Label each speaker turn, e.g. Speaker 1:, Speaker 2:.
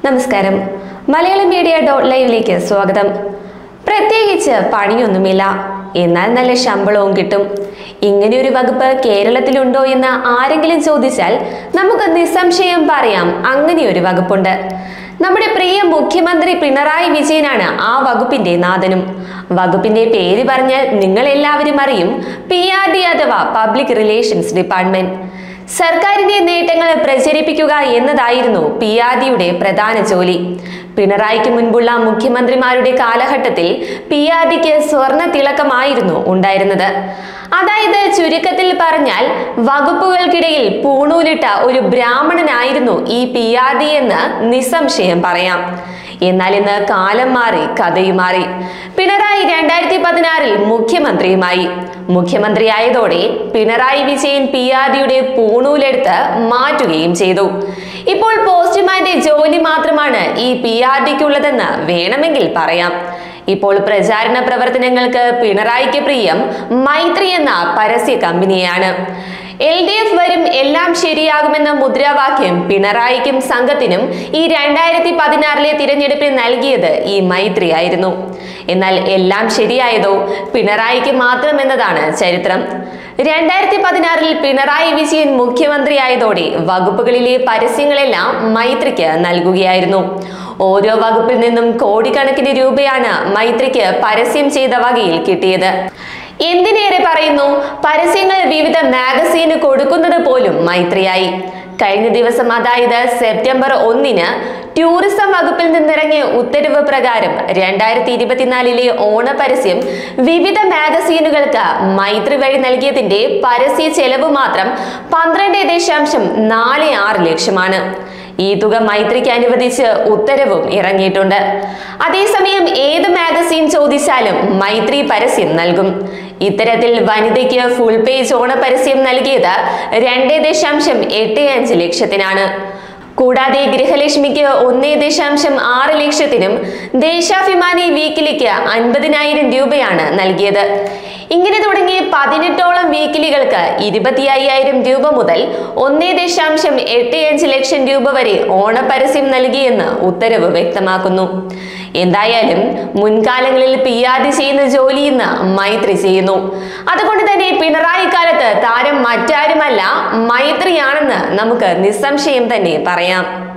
Speaker 1: നമസ്കാരം. Malayalam media .live സ്വാഗതം. പ്രത്യേകിച്ച് പണിയൊന്നുമില്ല, എന്നാൽ നല്ല ശമ്പളവും കിട്ടും. ഇങ്ങനെയൊരു വകുപ്പ് കേരളത്തിലുണ്ടോ എന്ന് ആരെങ്കിലും ചോദിച്ചാൽ നമുക്ക് നിസ്സംശയം പറയാം, അങ്ങനെയൊരു വകുപ്പുണ്ട്. നമ്മുടെ പ്രിയ മുഖ്യമന്ത്രി പിണറായി വിജയനാണ് ആ വകുപ്പിന്റെ നാഥനും. വകുപ്പിന്റെ പേര് പറഞ്ഞാൽ നിങ്ങൾ എല്ലാവരും അറിയും, PRD അഥവാ പബ്ലിക് റിലേഷൻസ് ഡിപ്പാർട്ട്മെന്റ്. സർക്കാരിന്റെ നേട്ടങ്ങൾ പ്രചരിപ്പിക്കുക എന്നതായിരുന്നു PRDയുടെ പ്രധാന ജോലി. പിണറായിക്ക് മുൻപുള്ള മുഖ്യമന്ത്രിമാരുടെ കാലഘട്ടത്തിൽ PRDക്ക് സ്വർണ്ണ തിളക്കമായിരുന്നു ഉണ്ടായിരുന്നത്. അതായത് ചുരുക്കത്തിൽ പറഞ്ഞാൽ വകുപ്പുകൾക്കിടയിൽ പൂണൂലിട്ട ഒരു ബ്രാഹ്മണനായിരുന്നു ഈ PRD എന്ന് നിസ്സംശയം പറയാം. എന്നാൽ ഇന്ന് കാലം മാറി, കഥയും മാറി. പിണറായി 2016 മുഖ്യമന്ത്രിയുമായി. മുഖ്യമന്ത്രിയായതോടെ പിണറായി വിജയൻ PRDയുടെ പൂണൂലെടുത്ത് മാറ്റുകയും ചെയ്തു. ഇപ്പോൾ പോസ്റ്റ്മാന്റെ ജോലി മാത്രമാണ് ഈ PRDക്കുള്ളതെന്ന് വേണമെങ്കിൽ പറയാം. ഇപ്പോൾ പ്രചാരണ പ്രവർത്തനങ്ങൾക്ക് പിണറായിക്ക് പ്രിയം മൈത്രി എന്ന പരസ്യ കമ്പനിയാണ്. LDF വരും, എല്ലാം ശരിയാകുമെന്ന മുദ്രാവാക്യം പിണറായിക്കും സംഘത്തിനും ഈ 2016 തിരഞ്ഞെടുപ്പിൽ നൽകിയത് ഈ മൈത്രി ആയിരുന്നു. എന്നാൽ എല്ലാം ശരിയായതോ പിണറായിക്ക് മാത്രമെന്നതാണ് ചരിത്രം. 2016 പിണറായി വിജയൻ മുഖ്യമന്ത്രിയായതോടെ വകുപ്പുകളിലെ പരസ്യങ്ങളെല്ലാം മൈത്രിക്ക് നൽകുകയായിരുന്നു. ഓരോ വകുപ്പിൽ നിന്നും കോടിക്കണക്കിന് രൂപയാണ് മൈത്രിക്ക് പരസ്യം ചെയ്ത വകയിൽ കിട്ടിയത്. എന്തിനേറെ പറയുന്നു, പരസ്യങ്ങൾ വിവിധ മാഗസീന് കൊടുക്കുന്നത് പോലും മൈത്രിയായി. കഴിഞ്ഞ ദിവസം, അതായത് സെപ്റ്റംബർ 1 ടൂറിസം വകുപ്പിൽ നിന്നിറങ്ങിയ ഉത്തരവ് പ്രകാരം 2024 ഓണ പരസ്യം വിവിധ മാഗസീനുകൾക്ക് മൈത്രി വഴി നൽകിയതിന്റെ പരസ്യ ചെലവ് മാത്രം 12.46 ലക്ഷമാണ്. ഈ തുക മൈത്രിക്ക് അനുവദിച്ച് ഉത്തരവും ഇറങ്ങിയിട്ടുണ്ട്. അതേസമയം ഏത് മാഗസീൻ ചോദിച്ചാലും മൈത്രി പരസ്യം നൽകും. ഇത്തരത്തിൽ വനിതയ്ക്ക് ഫുൾ പേജ് ഓണ പരസ്യം നൽകിയത് 2.85 ലക്ഷത്തിനാണ്. കൂടാതെ ഗൃഹലക്ഷ്മിക്ക് 1.6 ലക്ഷത്തിനും ദേശാഭിമാനി വീക്കിലിക്ക് 50,000 രൂപയാണ് നൽകിയത്. ഇങ്ങനെ തുടങ്ങി 18ഓളം വീക്കിലികൾക്ക് 25,000 രൂപ മുതൽ 1.85 ലക്ഷം രൂപ വരെ ഓണപ്പരസ്യം നൽകിയെന്ന് ഉത്തരവ് വ്യക്തമാക്കുന്നു. എന്തായാലും മുൻകാലങ്ങളിൽ PRD ചെയ്യുന്ന ജോലി ഇന്ന് മൈത്രി ചെയ്യുന്നു. അതുകൊണ്ട് തന്നെ പിണറായി കാലത്ത് താരം മറ്റാരുമല്ല, മൈത്രിയാണെന്ന് നമുക്ക് നിസ്സംശയം തന്നെ പറയാം.